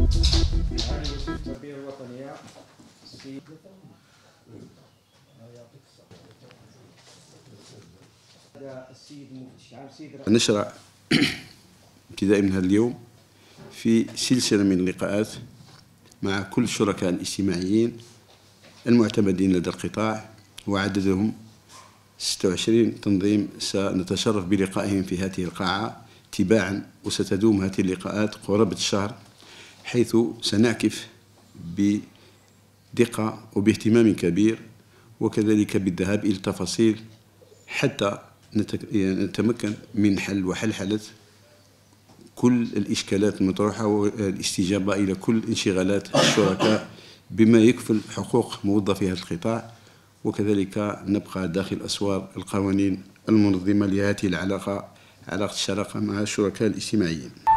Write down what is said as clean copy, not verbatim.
هذه وزير التربية الوطنية السيد المفتش العام نشرع ابتداء من هذا اليوم في سلسلة من اللقاءات مع كل الشركاء الاجتماعيين المعتمدين لدى القطاع، وعددهم 26 تنظيم سنتشرف بلقائهم في هذه القاعة تباعا، وستدوم هذه اللقاءات قرابة الشهر، حيث سنعكف بدقة وباهتمام كبير وكذلك بالذهاب إلى التفاصيل حتى نتمكن من حل وحلحلة كل الإشكالات المطروحة والاستجابة إلى كل انشغالات الشركاء بما يكفل حقوق موظفي هذا القطاع، وكذلك نبقى داخل أسوار القوانين المنظمة لهذه العلاقة، علاقة الشراكة مع الشركاء الاجتماعيين.